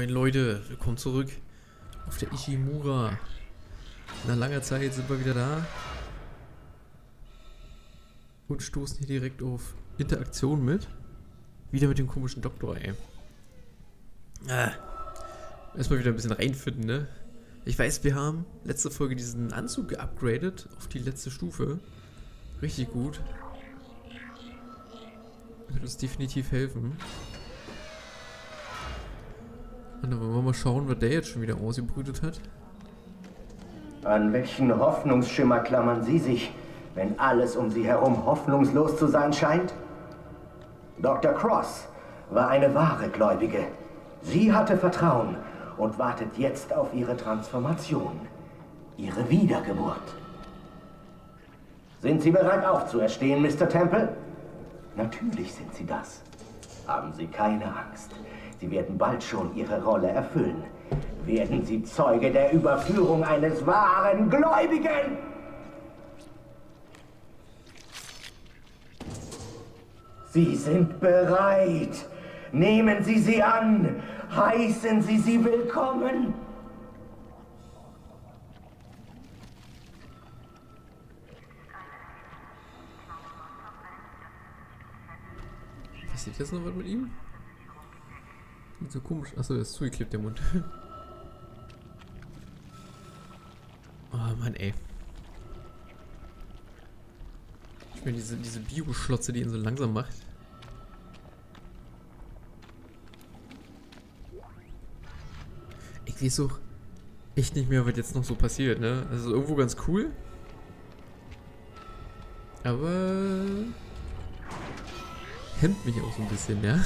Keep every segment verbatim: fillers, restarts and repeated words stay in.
Moin Leute, willkommen zurück auf der Ishimura. Nach langer Zeit sind wir wieder da und stoßen hier direkt auf Interaktion mit. Wieder mit dem komischen Doktor, ey. Ah. Erstmal wieder ein bisschen reinfinden, ne? Ich weiß, wir haben letzte Folge diesen Anzug geupgradet auf die letzte Stufe. Richtig gut. Wird uns definitiv helfen. Und dann wollen wir mal schauen, was der jetzt schon wieder ausgebrütet hat. An welchen Hoffnungsschimmer klammern Sie sich, wenn alles um Sie herum hoffnungslos zu sein scheint? Doktor Cross war eine wahre Gläubige. Sie hatte Vertrauen und wartet jetzt auf ihre Transformation, ihre Wiedergeburt. Sind Sie bereit aufzuerstehen, Mister Temple? Natürlich sind Sie das. Haben Sie keine Angst. Sie werden bald schon Ihre Rolle erfüllen. Werden Sie Zeuge der Überführung eines wahren Gläubigen! Sie sind bereit. Nehmen Sie sie an. Heißen Sie sie willkommen. Passiert jetzt noch was mit ihm? Sieht so komisch. Achso, der ist zugeklebt, der Mund. Oh Mann, ey. Ich meine, diese, diese Bio-Schlotze, die ihn so langsam macht. Ich weiß auch echt nicht mehr, was jetzt noch so passiert, ne? Also irgendwo ganz cool. Aber hemmt mich auch so ein bisschen, ja?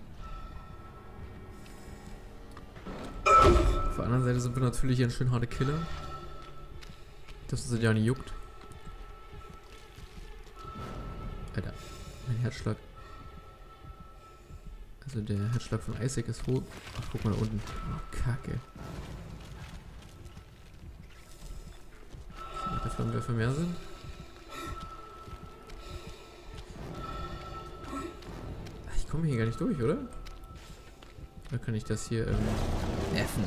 Auf der anderen Seite sind wir natürlich ein schön harte Killer. Das ist ja nicht juckt. Alter, mein Herzschlag. Also der Herzschlag von Isaac ist hoch. Ach, guck mal da unten. Oh, Kacke. So, der Flammenwerfer mehr sind. Ach, ich komme hier gar nicht durch, oder? Oder kann ich das hier ähm, nerven?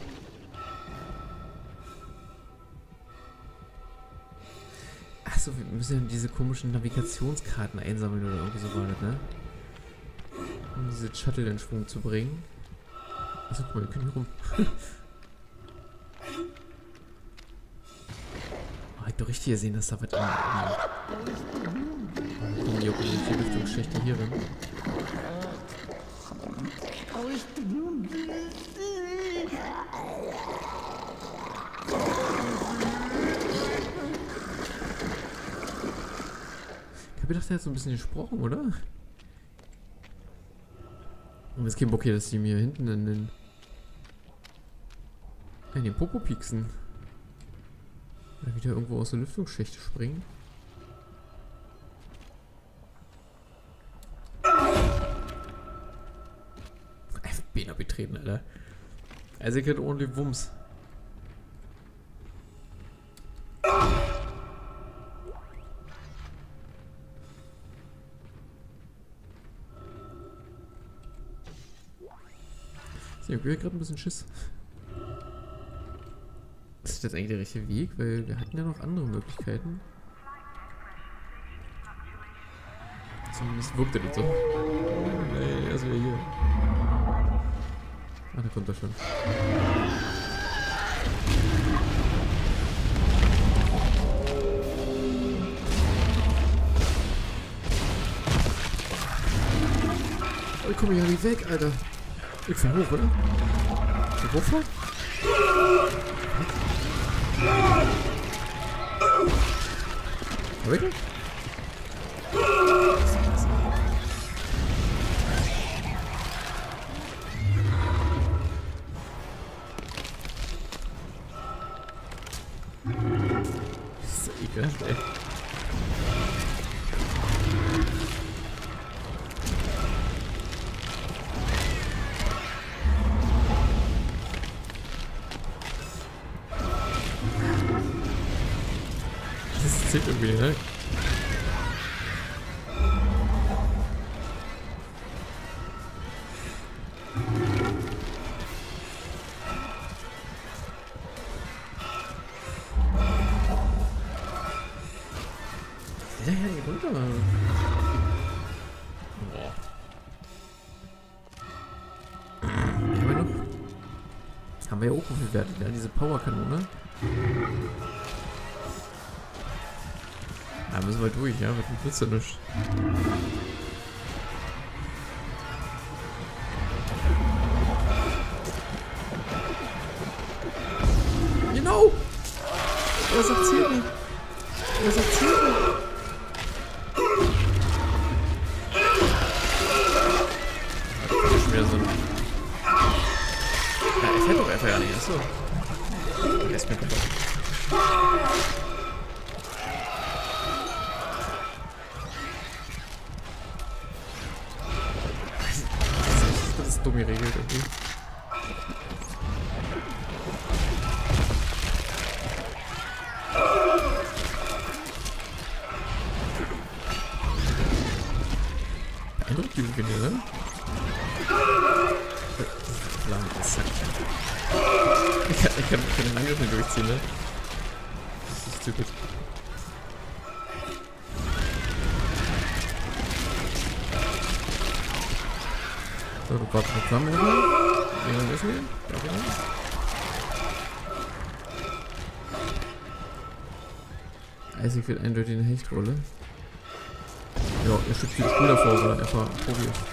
Achso, wir müssen ja diese komischen Navigationskarten einsammeln oder irgendwie so war das, ne? Um diese Shuttle in Schwung zu bringen. Achso, guck mal, wir können hier rum. Oh, ich doch richtig gesehen, dass da was an. Oh, kommen die auch in die Lüftungsschächte hier rein. Ich hab gedacht, der hat so ein bisschen gesprochen, oder? Und jetzt kein Bock hier, dass die mir hinten in den... in den Popo pieksen. Oder wieder irgendwo aus der Lüftungsschächte springen. Einfach B abgetreten, Alter. Also ich hätte ordentlich Wumms. Ich habe gerade ein bisschen Schiss. Ist das jetzt eigentlich der richtige Weg? Weil wir hatten ja noch andere Möglichkeiten. Zumindest wirkte das so. Nee, er ist wieder hier. Ah, da kommt er schon. Oh, ich komme ja nicht weg, Alter. Ich fahr hoch, oder? Ich hochfahr? Hab ich nicht? Das ist so ekelhaft, ey. Das zählt irgendwie, ne? Alter. Boah. Haben wir noch? Haben wir ja auch bewertet, ja, diese Powerkanone. Da müssen wir durch, ja, mit dem nützt ja nichts. Genau! Was erzählt mir? Was erzählt mir? Das ist schon wieder so ein... Ja, er fährt doch einfach ja nicht, achso. Der ist mir kaputt. Das ist dumm geregelt irgendwie. Beeindruckt die Gewinne, ne? Sack. Ich kann, ich kann, ich kann den Angriff nicht durchziehen, ne? Das ist stupid. So, du brauchst eine Flamme. Wie lange ist wir? Eisig wird eindeutig eine Hechtrolle. Ja, er schützt den Stuhl davor, weil er einfach Profi ist.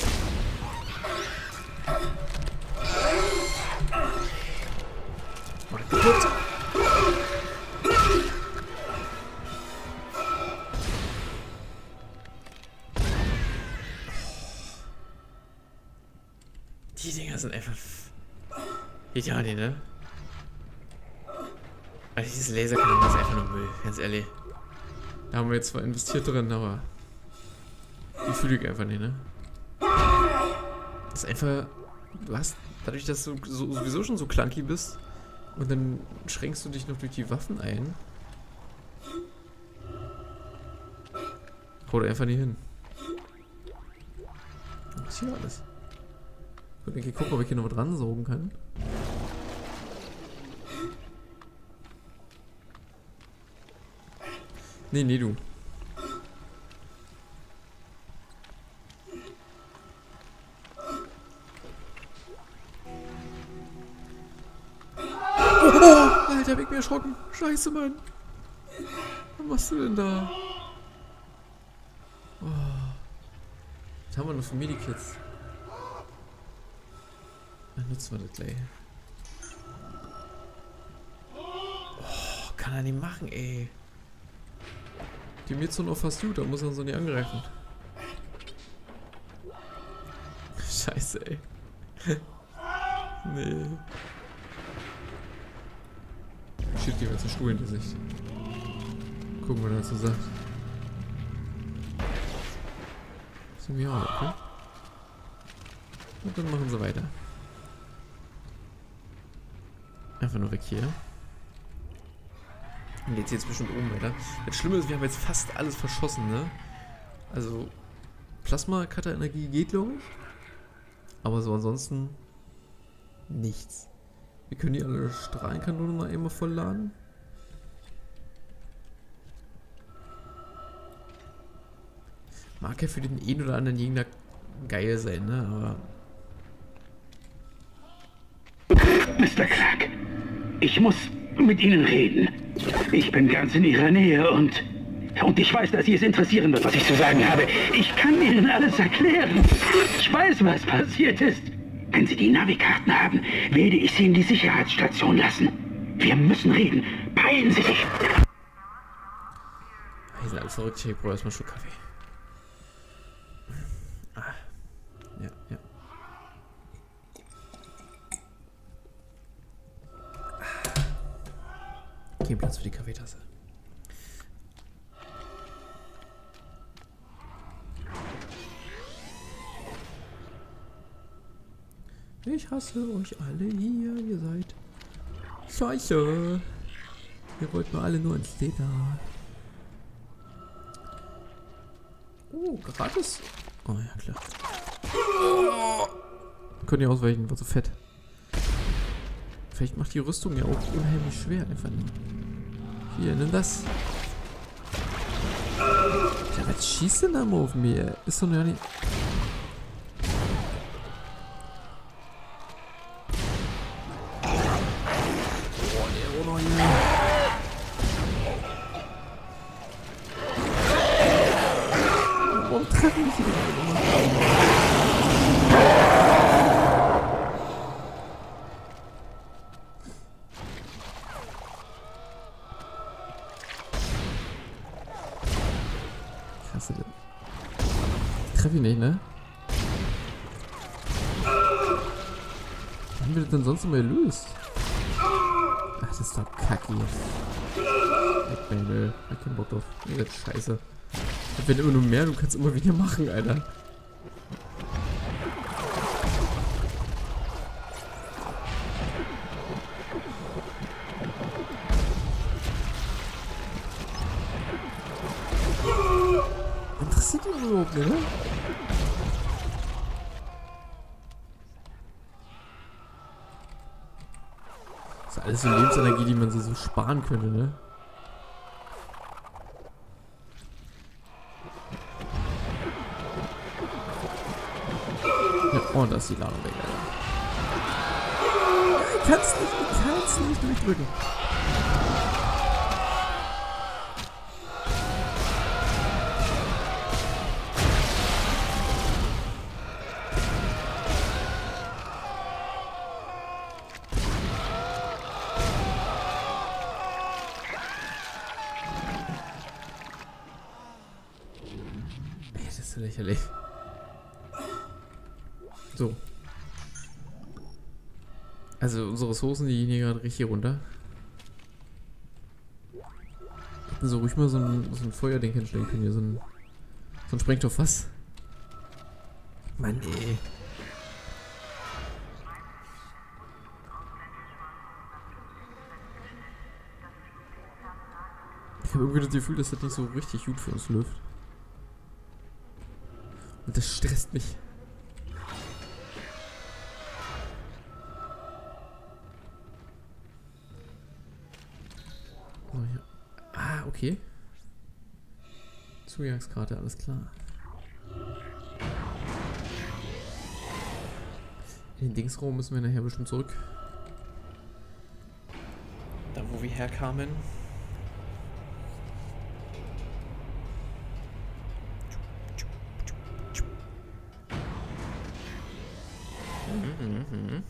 Die Dinger sind einfach... Ja, die, ne? Also dieses Laserkanone ist einfach nur Müll, ganz ehrlich. Da haben wir jetzt zwar investiert drin, aber... Die fühle ich einfach nicht, ne? Das ist einfach... Du hast... Dadurch, dass du so, sowieso schon so clunky bist und dann schränkst du dich noch durch die Waffen ein. Hau da einfach nicht hin. Was ist hier alles? Ich würde gucken, ob ich hier noch was ransaugen kann. Nee, nee, du. Oh, Alter, hab ich mir erschrocken. Scheiße, Mann. Was machst du denn da? Oh. Was haben wir noch für Medikits? Dann nutzen wir das gleich. Oh, kann er nicht machen, ey. Die mir so noch fast gut, da muss er so nicht angreifen. Scheiße, ey. Nee. Shit, gib mir jetzt einen Stuhl in die Sicht. Gucken, was er dazu sagt. Das ist mir auch, okay? Und dann machen sie weiter. Einfach nur weg hier. Und jetzt geht's bestimmt oben weiter. Das Schlimme ist, wir haben jetzt fast alles verschossen, ne? Also, Plasma-Cutter-Energie geht, glaube ich. Aber so ansonsten nichts. Wir können die alle Strahlenkanonen mal einmal vollladen. Mag ja für den einen oder anderen Gegner geil sein, ne? Aber... Mister Clark, ich muss mit Ihnen reden. Ich bin ganz in Ihrer Nähe und... Und ich weiß, dass Sie es interessieren wird, was ich zu sagen habe. Ich kann Ihnen alles erklären. Ich weiß, was passiert ist. Wenn Sie die Navikarten haben, werde ich Sie in die Sicherheitsstation lassen. Wir müssen reden. Beeilen Sie sich. Die sind alle verrückt. Ich brauche erstmal schon Kaffee. Ah. Ja, ja. Kein Platz für die Kaffeetasse. Ich hasse euch alle hier, ihr seid Scheiße. Ihr wollt nur alle nur ins Leder. Oh, gratis. Oh ja, klar. Oh. Könnt ihr ausweichen, war so fett. Vielleicht macht die Rüstung ja auch unheimlich schwer, einfach nur. Hier, nimm das. Ja, was schießt denn da mal auf mir? Ist doch noch nicht... Oh, nee, oh, no, yeah. Warum treffen mich hier immer? Krass, ich treffe ihn nicht, ne? Wie haben wir das denn sonst immer gelöst? Ach, das ist doch kacke. Ich meine, ich hab keinen Bock drauf. Nee, das ist scheiße. Das werden immer nur mehr, du kannst immer weniger machen, Alter. Interessiert ihn überhaupt nicht, ne? Das ist alles so Lebensenergie, die man sich so sparen könnte, ne? Ja, oh, da ist die Ladung weg, Alter. Ich kann's nicht, ich kann's nicht durchdrücken. Ey, das ist so lächerlich. So. Also unsere Ressourcen, die gehen hier gerade richtig runter. Hätten so ruhig mal so ein, so ein Feuerding hinstellen können hier, so ein, so ein Sprengstofffass. Mann, ey. Ich habe irgendwie das Gefühl, dass das nicht so richtig gut für uns läuft. Und das stresst mich. Oh, ja. Ah, okay. Zugangskarte, alles klar. In den Dingsraum müssen wir nachher bestimmt zurück. Da, wo wir herkamen. Mhm.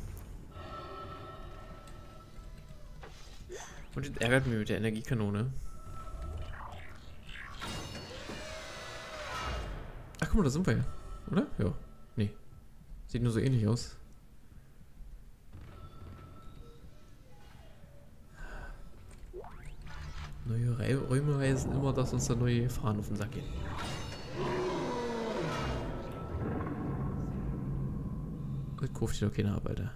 Und das ärgert mich mit der Energiekanone. Ach, guck mal, da sind wir ja. Oder? Ja. Nee. Sieht nur so ähnlich aus. Neue Re Räume heißen immer, dass uns da neue Gefahren auf den Sack gehen. Das kauft hier doch keiner ab, Alter.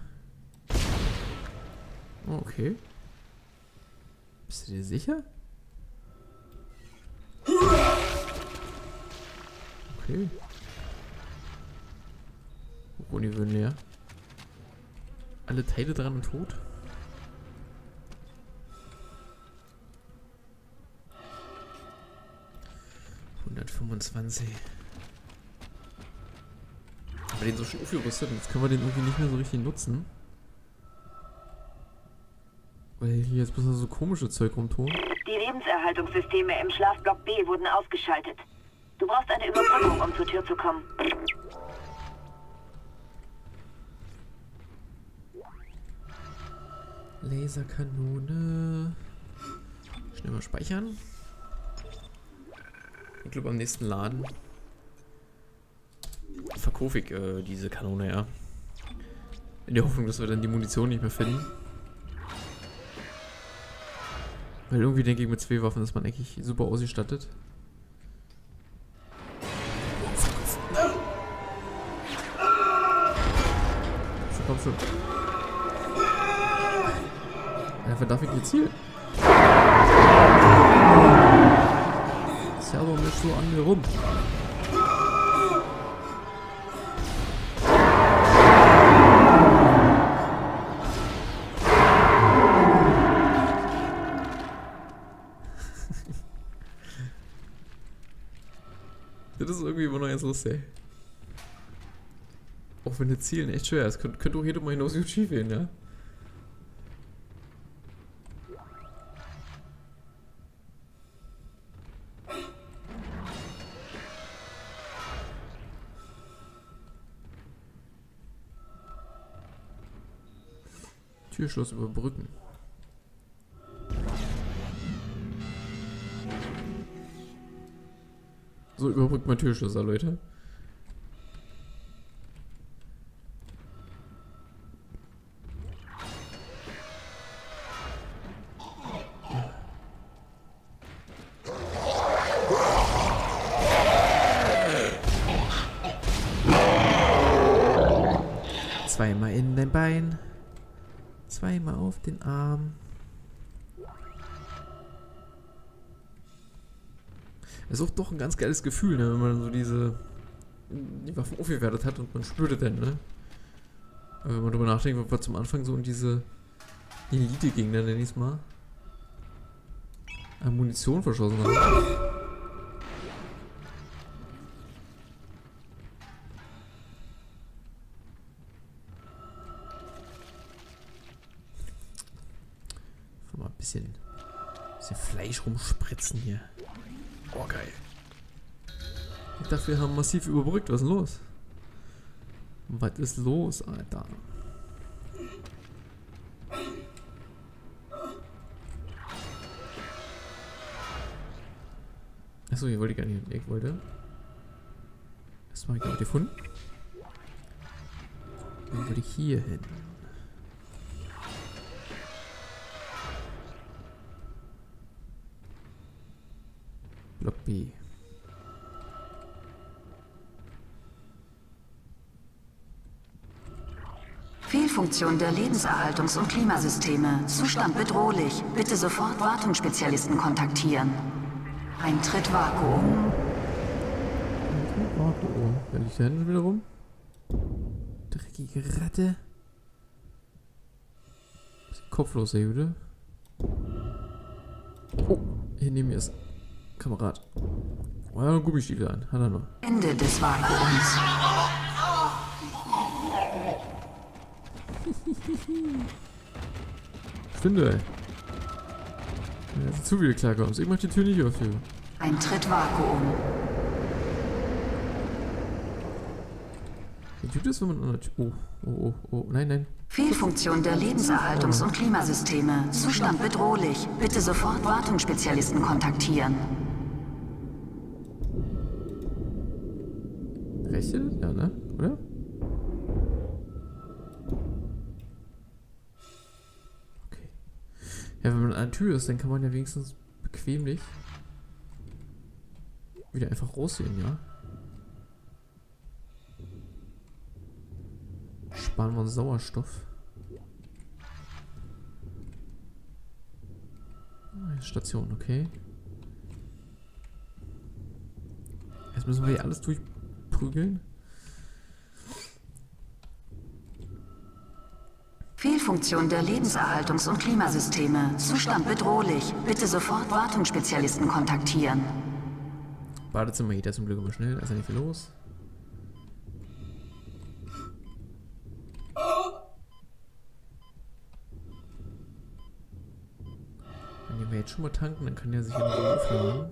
Oh, okay. Bist du dir sicher? Okay. Uni leer. Alle Teile dran und tot. hundertfünfundzwanzig. Haben wir den so schon aufgerüstet und jetzt können wir den irgendwie nicht mehr so richtig nutzen. Weil hier jetzt bloß so komische Zeug rumtun. Die Lebenserhaltungssysteme im Schlafblock B wurden ausgeschaltet. Du brauchst eine Überbrückung, um zur Tür zu kommen. Laserkanone. Schnell mal speichern. Ich glaube am nächsten Laden verkaufe ich äh, diese Kanone, ja. In der Hoffnung, dass wir dann die Munition nicht mehr finden. Weil irgendwie denke ich, mit zwei Waffen ist man eigentlich super ausgestattet. So, komm schon. Ja, darf ich nicht zielen? Ist ja aber nicht so an mir rum. Das ist irgendwie immer noch ganz lustig. Auch wenn das Zielen echt schwer ist. Könnte könnt auch jeder mal hinaus gut schief gehen, ja? Türschloss überbrücken. So überbrückt man Türschlösser, Leute. Zweimal in dein Bein. Zweimal auf den Arm. Das ist auch doch ein ganz geiles Gefühl, ne, wenn man so diese die Waffen aufgewertet hat und man spürt es dann, ne? Aber wenn man darüber nachdenkt, was wir zum Anfang so in diese Elite-Gegner, nenne ich es mal, an Munition verschossen haben. Mal ein bisschen, bisschen Fleisch rumspritzen hier. Oh, geil. Ich dachte, wir haben massiv überbrückt. Was ist denn los? Was ist los, Alter? Achso, hier wollte ich gar nicht hin. Ich wollte. Erstmal gerade gefunden. Dann wollte ich hier hin. Block B. Fehlfunktion der Lebenserhaltungs- und Klimasysteme. Zustand bedrohlich. Bitte sofort Wartungsspezialisten kontaktieren. Eintritt Vakuum. Eintritt Vakuum. Wer liegt da hinten wieder rum? Dreckige Ratte. Bisschen kopflos, der Jude. Oh, hier neben mir ist Kamerad. Oh, er hat einen Gummistiefel an. Hat er noch. Ende des Vakuums. Finde, ey. Ja, dass du zu viel klarkommst. Ich mach die Tür nicht auf hier. Eintritt Vakuum. Wie tut das, wenn man an der Tür... Oh, oh, oh, oh. Nein, nein. Fehlfunktion der Lebenserhaltungs- und Klimasysteme. Zustand bedrohlich. Bitte sofort Wartungsspezialisten kontaktieren. Rechte? Ja, ne? Oder? Okay. Ja, wenn man an der Tür ist, dann kann man ja wenigstens bequemlich wieder einfach rausgehen, ja? Sparen wir uns Sauerstoff. Ah, Station, okay. Jetzt müssen wir hier alles durchprügeln. Fehlfunktion der Lebenserhaltungs- und Klimasysteme. Zustand bedrohlich. Bitte sofort Wartungsspezialisten kontaktieren. Badezimmer geht ja zum Glück immer schnell, da ist ja nicht viel los. Wenn wir jetzt schon mal tanken, dann kann der sich in Ruhe aufladen.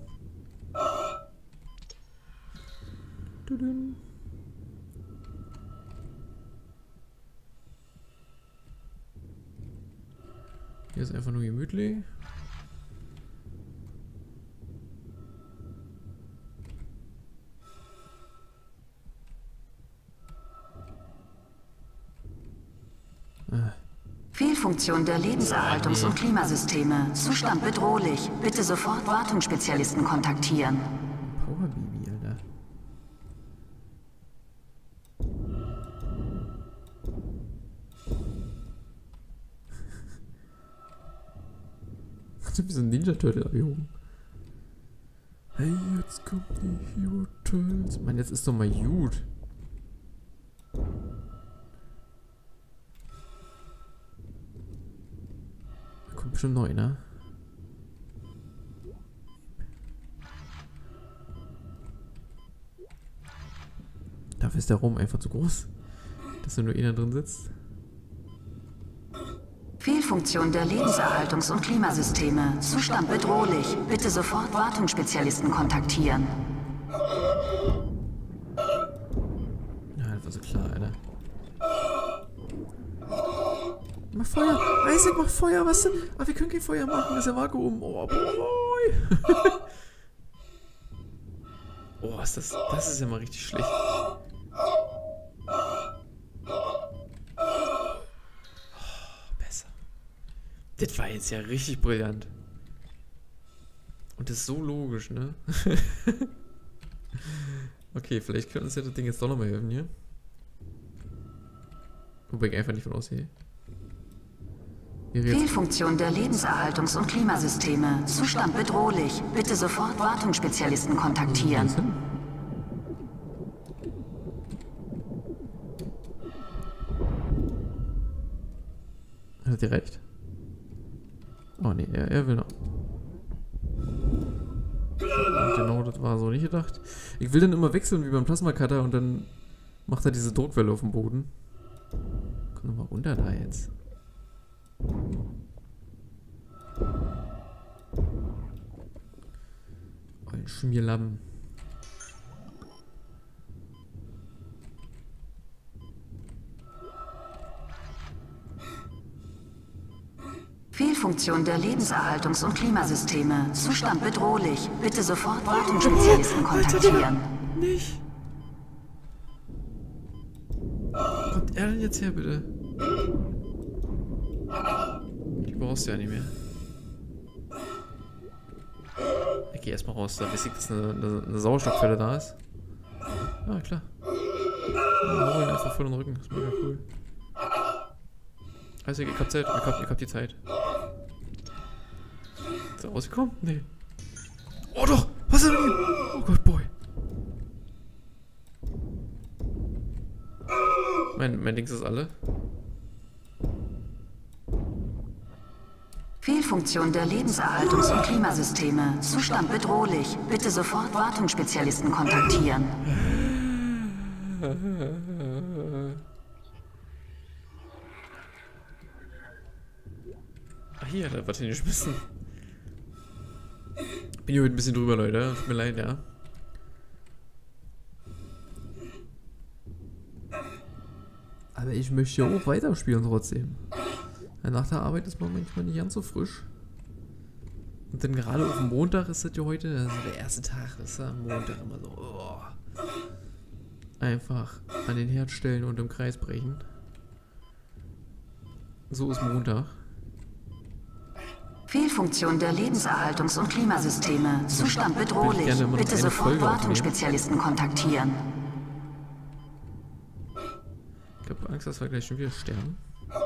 Hier ist einfach nur gemütlich. Ah. Fehlfunktion der Lebenserhaltungs- und Klimasysteme. Zustand bedrohlich. Bitte sofort Wartungsspezialisten kontaktieren. Power Baby, Alter. Wie so ein Ninja-Turtle abgehoben. Hey, jetzt kommt die Hero Turtles. Mann, jetzt ist doch mal gut. Da kommt bestimmt neu, ne? ist der Raum einfach zu groß, dass nur einer drin sitzt. Fehlfunktion der Lebenserhaltungs- und Klimasysteme. Zustand bedrohlich. Bitte sofort Wartungsspezialisten kontaktieren. Ja, das war so klar, Alter. Mach Feuer! Isaac, mach Feuer! Was denn? Ah, wir können kein Feuer machen, das ist ja Vakuum. Oh, boy! Oh, ist das... Das ist ja mal richtig schlecht. Das war jetzt ja richtig brillant. Und das ist so logisch, ne? Okay, vielleicht können uns ja das Ding jetzt doch nochmal helfen hier. Wobei ich einfach nicht von aussehe. Fehlfunktion der Lebenserhaltungs- und Klimasysteme. Zustand bedrohlich. Bitte sofort Wartungsspezialisten kontaktieren. Hat ihr recht? Oh ne, er, er will noch. Genau, das war so nicht gedacht. Ich will dann immer wechseln wie beim Plasma-Cutter und dann macht er diese Druckwelle auf dem Boden. Komm doch mal runter da jetzt. Ein Schmierlappen. Fehlfunktion der Lebenserhaltungs- und Klimasysteme. Zustand bedrohlich. Bitte sofort Wartungsspezialisten kontaktieren. Nicht. Kommt er denn jetzt her, bitte? Die brauchst du ja nicht mehr. Ich geh erstmal raus, da weiß ich, dass eine, eine, eine Sauerstoffquelle da ist. Ah, klar. Ja, hol ihn einfach vor den Rücken, das ist mega cool. Also, ich hab Zeit, ich hab, ich hab die Zeit. Ist er rausgekommen? Nee. Oh doch! Was ist denn mit ihm? Oh Gott, boy. Mein, mein Dings ist alle. Fehlfunktion der Lebenserhaltungs- und Klimasysteme. Zustand bedrohlich. Bitte sofort Wartungsspezialisten kontaktieren. Ach hier, da wird hingeschmissen. Bin hier heute ein bisschen drüber, Leute. Tut mir leid, ja. Aber ich möchte ja auch weiterspielen trotzdem. Ja, nach der Arbeit ist man manchmal nicht ganz so frisch. Und dann gerade auf dem Montag ist das ja heute, also der erste Tag ist ja am Montag immer so, oh, einfach an den Herd stellen und im Kreis brechen. So ist Montag. Fehlfunktion der Lebenserhaltungs- und Klimasysteme. Zustand bedrohlich. Bitte sofort Wartungsspezialisten kontaktieren. Ich habe Angst, dass wir gleich schon wieder sterben.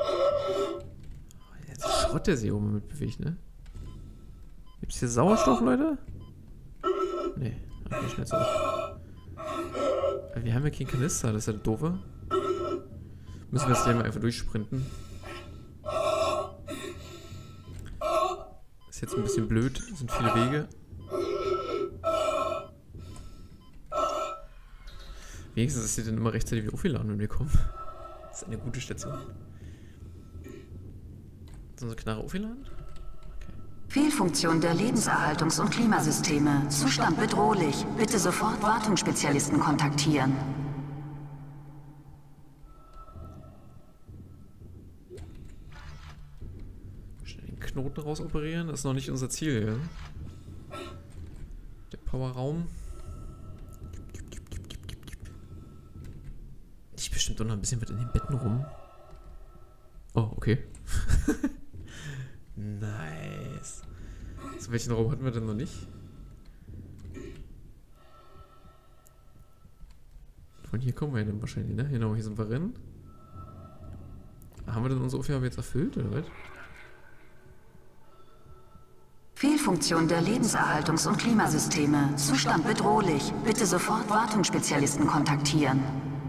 Jetzt Schrott, der sich oben mit bewegt, ne? Gibt es hier Sauerstoff, Leute? Nee, okay, schnell zurück. Aber wir haben ja keinen Kanister, das ist ja das Doofe. Müssen wir jetzt gleich mal einfach durchsprinten. Ist jetzt ein bisschen blöd, es sind viele Wege. Wenigstens ist sie dann immer rechtzeitig wieder aufgeladen, wenn wir kommen. Das ist eine gute Station. Ist unsere Knarre aufgeladen? Okay. Fehlfunktion der Lebenserhaltungs- und Klimasysteme. Zustand bedrohlich. Bitte sofort Wartungsspezialisten kontaktieren. Schnell den Knoten rausoperieren, das ist noch nicht unser Ziel, ja? Der Powerraum. Ich bestimmt doch noch ein bisschen was in den Betten rum. Oh, okay. Nice. So, welchen Raum hatten wir denn noch nicht? Von hier kommen wir ja dann wahrscheinlich, ne? Genau, hier sind wir drin. Haben wir denn unsere Aufgabe jetzt erfüllt, oder was? Fehlfunktion der Lebenserhaltungs- und Klimasysteme. Zustand bedrohlich. Bitte sofort Wartungsspezialisten kontaktieren.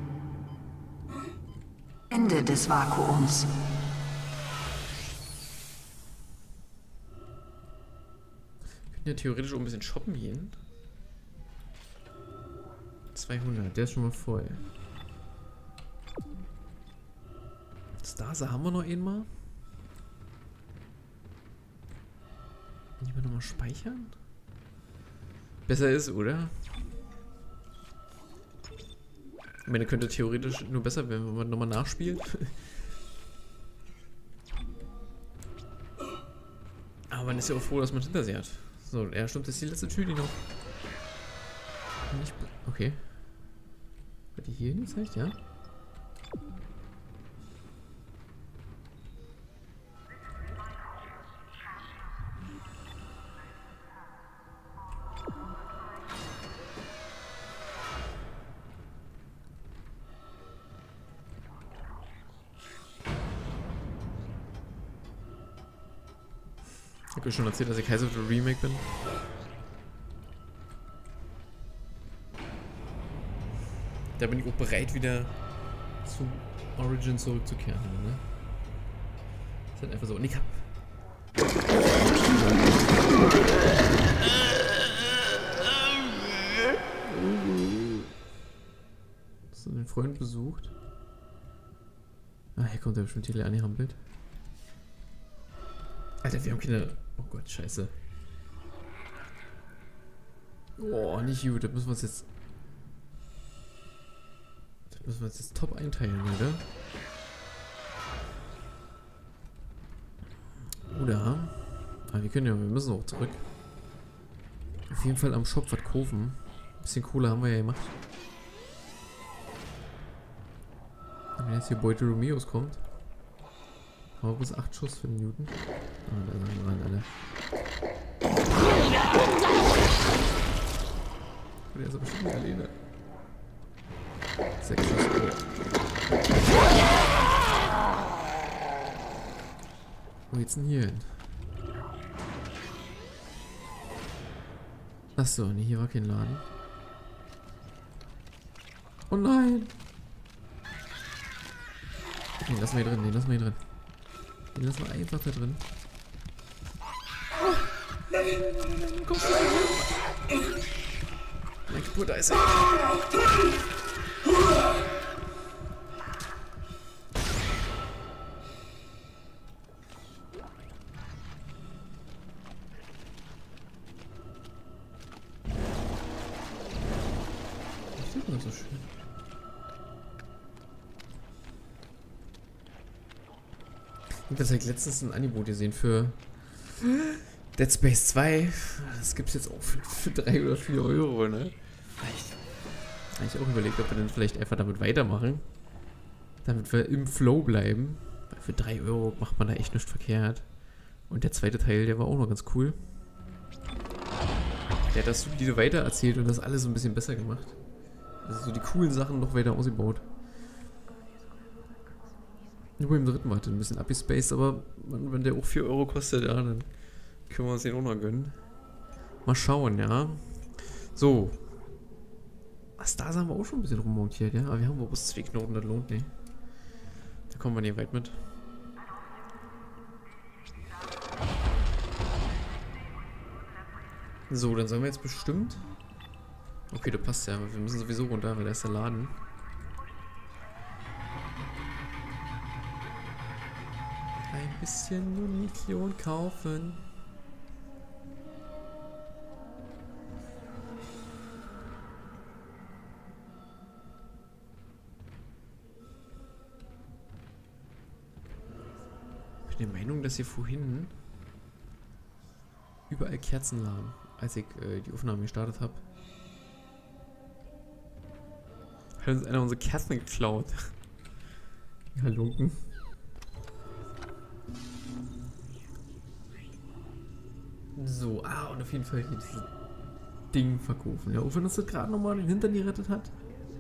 Ende des Vakuums. Wir können ja theoretisch auch ein bisschen shoppen gehen. zweihundert, der ist schon mal voll. Stase haben wir noch einmal. Die wir nochmal speichern? Besser ist, oder? Ich meine, könnte theoretisch nur besser werden, wenn man nochmal nachspielt. Aber man ist ja auch froh, dass man es hinter sich hat. So, ja stimmt, das ist die letzte Tür, die noch... Nicht okay. Hat die hier gezeigt, ja? Ich habe ja schon erzählt, dass ich heiß auf der Remake bin. Da bin ich auch bereit, wieder zu Origin zurückzukehren. Ne? Ist halt einfach so. Und ich hab... Hast du den Freund besucht? Ah, hier kommt der bestimmt Tele angehampelt. Alter, wir haben keine... Oh Gott, scheiße. Oh, nicht gut. Da müssen wir uns jetzt... Da müssen wir uns jetzt top einteilen, oder? Oder... Ah, wir können ja... Wir müssen auch zurück. Auf jeden Fall am Shop was kaufen. Ein bisschen Kohle haben wir ja gemacht. Und wenn jetzt hier Beute Romeos kommt... Aber bloß acht Schuss für den Newton. Ah, da sind wir rein, alle. Der ist aber bestimmt nicht alleine. Sechs Schuss. Oh. Wo geht's denn hier hin? Achso, nee, hier war kein Laden. Oh nein! Den lassen wir hier drin, den lassen wir hier drin. Den lassen wir einfach da drin. Oh, nein, nein, nein, nein, nein, kommst du da hin? Mein Geburt, da ist er. Das sieht man so schön. Ich habe tatsächlich letztens ein Angebot gesehen für Dead Space zwei. Das gibt es jetzt auch für, für drei oder vier Euro, ne? Vielleicht. Habe ich auch überlegt, ob wir dann vielleicht einfach damit weitermachen. Damit wir im Flow bleiben. Weil für drei Euro macht man da echt nichts verkehrt. Und der zweite Teil, der war auch noch ganz cool. Der hat das solide weiter erzählt und das alles so ein bisschen besser gemacht. Also so die coolen Sachen noch weiter ausgebaut. Nur im dritten war halt ein bisschen abgespaced, aber wenn der auch vier Euro kostet, ja, dann können wir uns den auch noch gönnen. Mal schauen, ja. So. Was, da haben wir auch schon ein bisschen rummontiert, ja. Aber wir haben auch bloß zwei Knoten, das lohnt nicht. Da kommen wir nicht weit mit. So, dann sollen wir jetzt bestimmt... Okay, das passt ja, aber wir müssen sowieso runter, weil da ist der Laden. Ein bisschen Munition kaufen. Ich bin der Meinung, dass hier vorhin überall Kerzen lagen, als ich äh, die Aufnahme gestartet habe. Hat uns einer unsere Kerzen geklaut. Ja, Lunken. So, ah, und auf jeden Fall hier dieses Ding verkaufen. Ja, auch wenn uns das gerade nochmal den Hintern gerettet hat.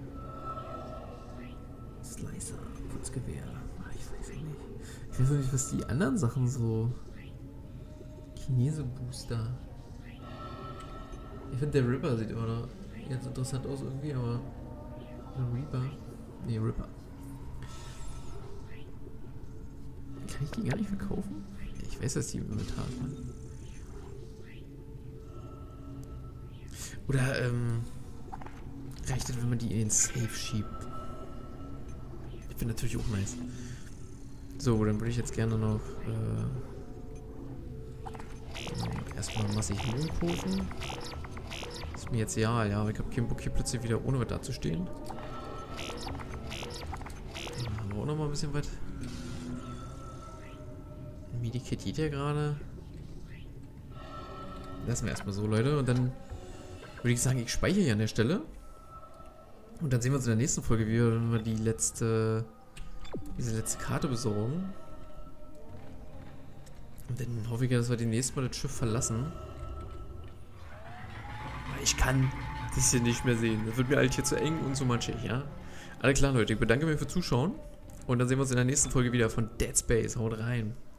Slicer, Putzgewehr. Ach, ich weiß nicht. Ich weiß auch nicht, was die anderen Sachen so... Chinese-Booster. Ich finde, der Ripper sieht immer noch ganz interessant aus irgendwie, aber... Der Reaper? Nee, Ripper. Kann ich die gar nicht verkaufen? Ich weiß, dass die im Inventar sind. Oder, ähm... reicht das, wenn man die in den Safe schiebt? Ich finde natürlich auch nice. So, dann würde ich jetzt gerne noch äh, erstmal massig Mond kaufen. Ist mir jetzt ja, ja, aber ich habe keinen Bock hier plötzlich wieder ohne was dazustehen. Da haben wir auch noch mal ein bisschen was. Medikit geht ja gerade. Lassen wir erstmal so, Leute. Und dann würde ich sagen, ich speichere hier an der Stelle. Und dann sehen wir uns in der nächsten Folge wieder, wenn wir die letzte, diese letzte Karte besorgen. Und dann hoffe ich ja, dass wir demnächst mal das Schiff verlassen. Weil ich kann das hier nicht mehr sehen. Das wird mir halt hier zu eng und zu matschig, ja? Alles klar, Leute. Ich bedanke mich fürs Zuschauen. Und dann sehen wir uns in der nächsten Folge wieder von Dead Space. Haut rein.